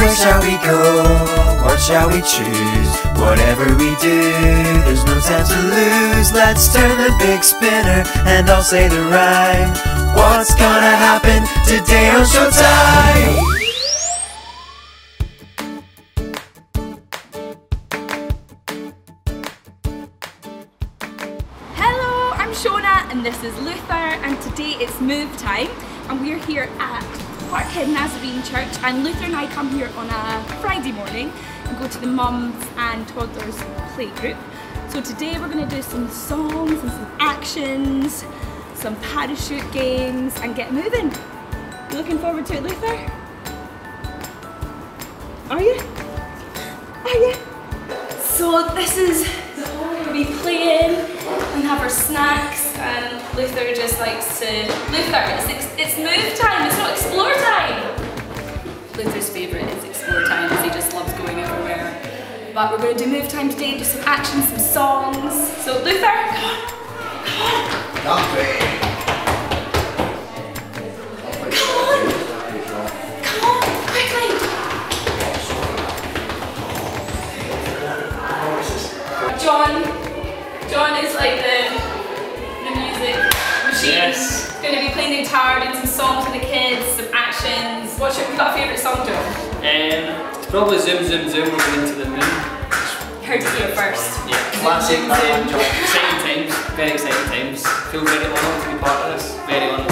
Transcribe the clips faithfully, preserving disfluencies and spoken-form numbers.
Where shall we go? What shall we choose? Whatever we do, there's no time to lose. Let's turn the big spinner and I'll say the rhyme. What's gonna happen today on Sho-Time? Hello, I'm Shona and this is Luther, and today it's move time and we're here at Parkhead Nazarene Church, and Luther and I come here on a Friday morning and go to the mums and toddlers playgroup. So today we're going to do some songs and some actions, some parachute games and get moving. You looking forward to it, Luther? Are you? Are you? So this is we'll be playing and have our snacks, and Luther just likes to... Luther, it's, it's move time, it's not explore time! Luther's favourite is explore time because he just loves going everywhere. But we're going to do move time today, do some action, some songs. So Luther, come on, come on! Come on! Come on, quickly! John, John is like the, the music machine. Yes. Going to be playing the guitar, doing some songs for the kids, some actions. What's your, you got a favourite song, John? Um, it's probably Zoom Zoom Zoom, we're going to the moon. Heard it here first. Yeah, classic, that one, John. Exciting times, very exciting times. Feel very honoured to be part of this, very honoured.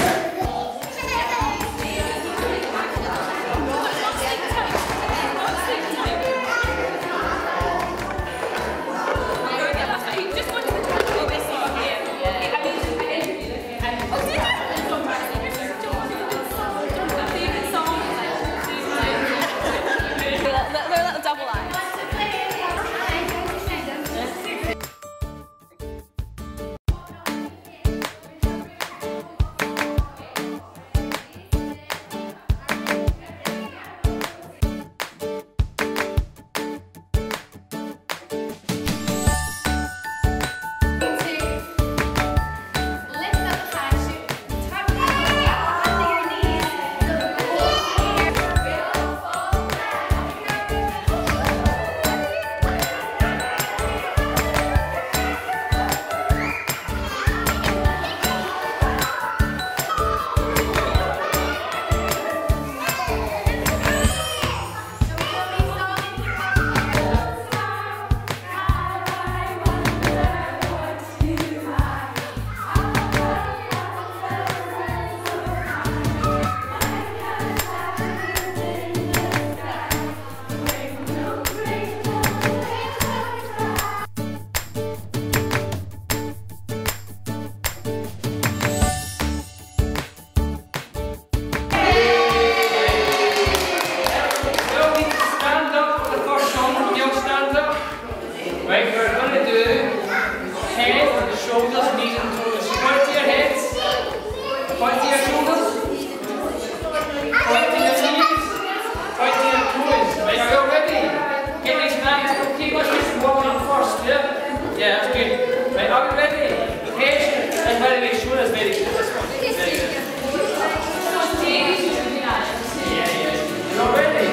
Right, we're going to do head, shoulders, knees and toes. Point to your heads, point to your shoulders, point to your knees, point to your toes. Right, are you all ready? Get these hands, keep us walking up first, yeah? Yeah, that's good. Right, are we ready? Head, and by the way, shoulders, very good, this one. Very good. Yeah, yeah. You all ready?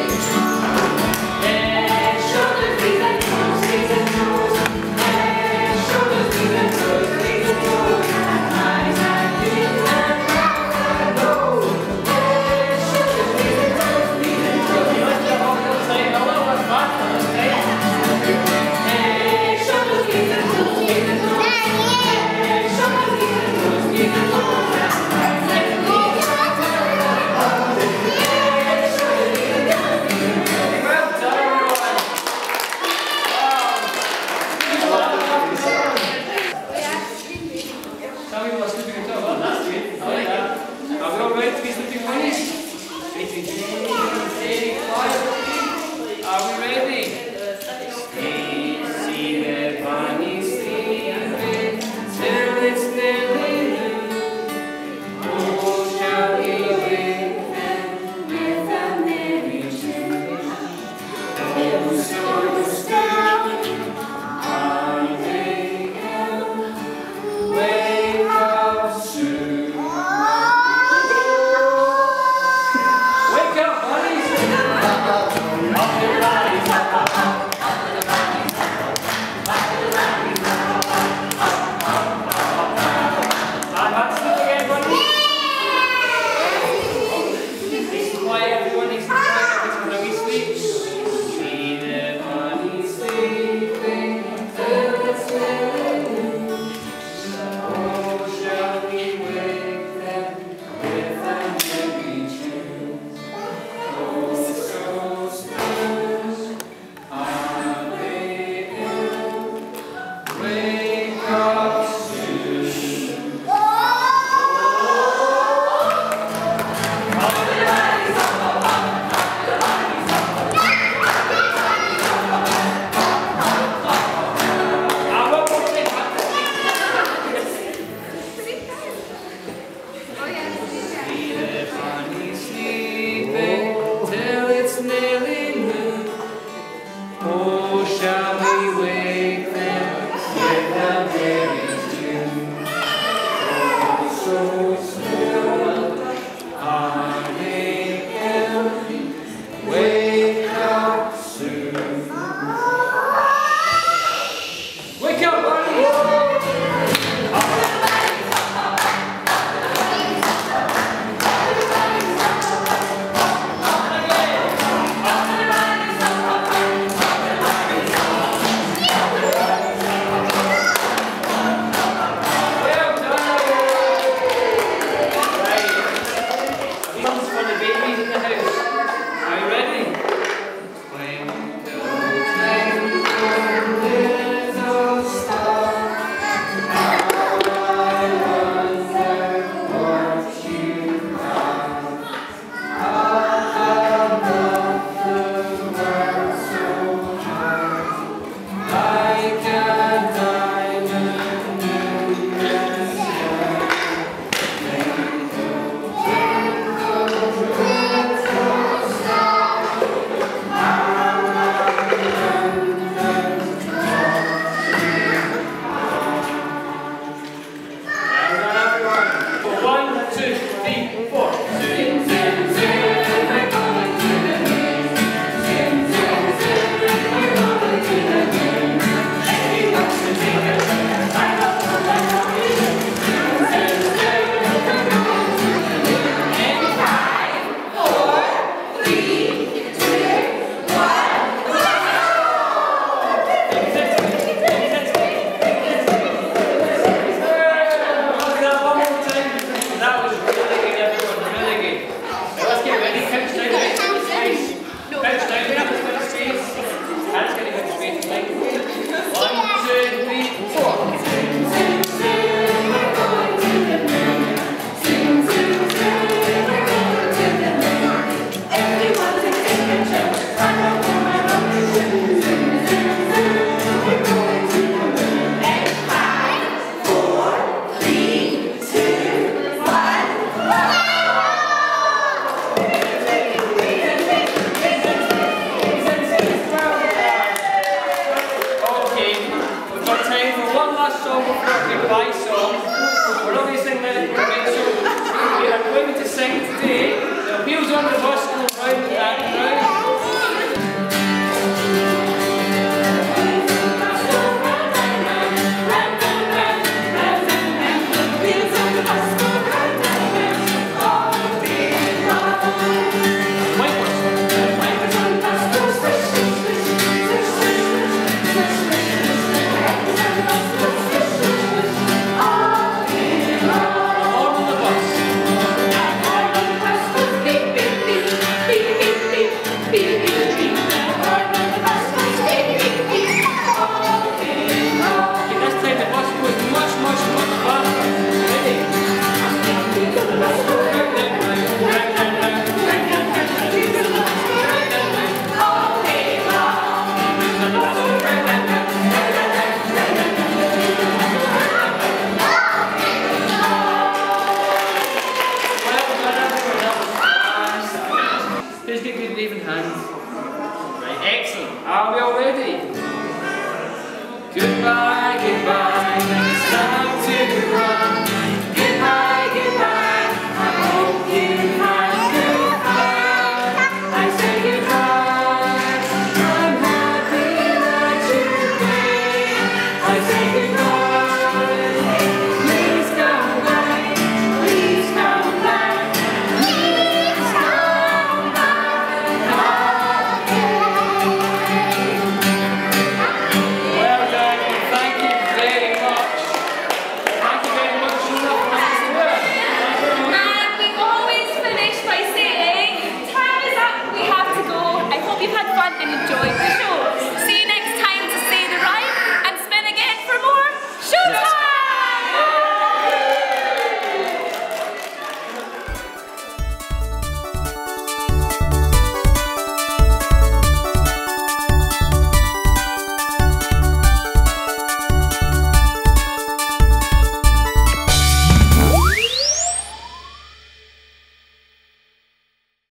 goodbye song. We're not going to sing Let It Go Again, so we are going to sing today the Wheels on the Bus